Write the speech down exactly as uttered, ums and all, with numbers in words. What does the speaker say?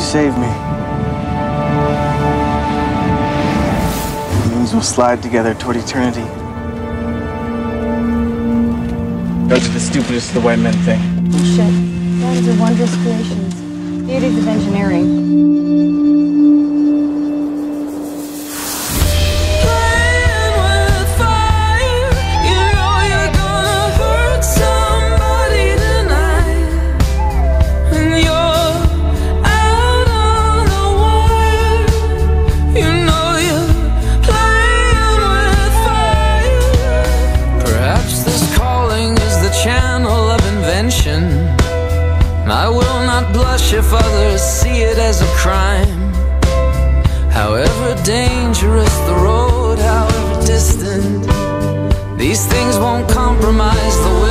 save me. It means we'll slide together toward eternity. Those are the stupidest of the white men thing. Oh shit. Those are wondrous creations. Beauties of engineering. I will not blush if others see it as a crime. However dangerous the road, however distant, these things won't compromise the will.